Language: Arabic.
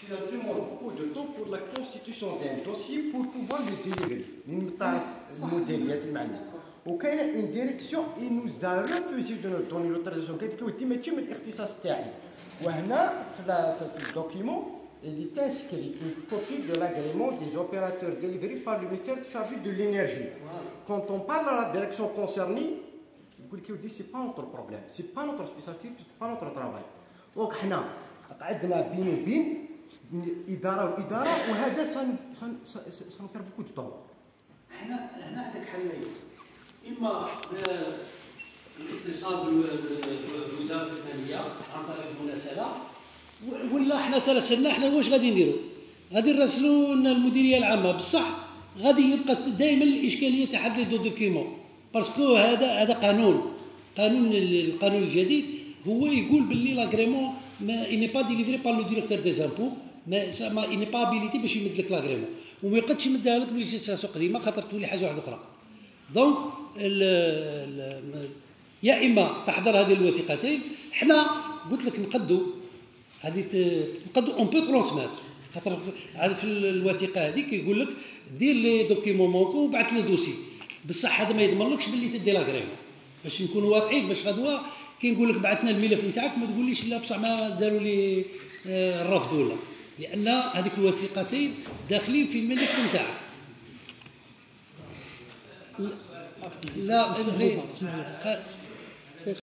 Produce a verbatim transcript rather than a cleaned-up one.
cela demande beaucoup de temps pour la constitution d'un dossier pour pouvoir le délivrer. من طرف المديريات المعنيه. وكاينه اون ديريكسيون اي نوز ا ريفوزي دو نو دوني لوتوريزاسيون قالت لك ودي ماشي من الاختصاص تاعي. وهنا في الدوكيمون il est inscrit une copie de l'agrément des opérateurs délivrés par le ministère chargé de l'énergie. Quand on parle à la direction concernée, c'est pas notre problème, c'est pas notre spécialité, c'est pas notre travail. Donc حنا قعدنا بين وبين اداره واداره وهذا سن سن سن بير بوكو دو طون. هنا هنا عندك حلين، اما الاتصال بوزاره الماليه عن طريق المراسله، ولا حنا تراسلنا حنا واش غادي نديروا؟ غادي نراسلوا المديريه العامه، بصح غادي يبقى دائما الاشكاليه تاع هاد لي دوكيمون، باسكو هذا هذا قانون قانون القانون الجديد هو يقول باللي لاغريمون ما اني با ديليفري بار لو ديريكتور دي زامبو، ما ما اني با ابيليتي باش يمد لك لاغريمون، وما يقدش يمدها لك بليجيستاسيون قديمه خاطر تولي حاجه واحده اخرى. دونك يا اما تحضر هذه الوثيقتين، حنا قلت لك نقدوا هذه نقدوا اون بو ترونسميت، خاطر في الوثيقه هذيك يقول لك دير لي دوكيمون مونكو وبعث لي دوسي، بصح هذا ما يضمنلكش باللي تدي لاغريمون، باش نكونوا واقعين، باش غدوه كي نقول لك بعثنا الملف نتاعك ما تقوليش لا بصح ما داروا لي الرفض ولا، لان هذيك الوثيقتين داخلين في الملف نتاعك. لا لا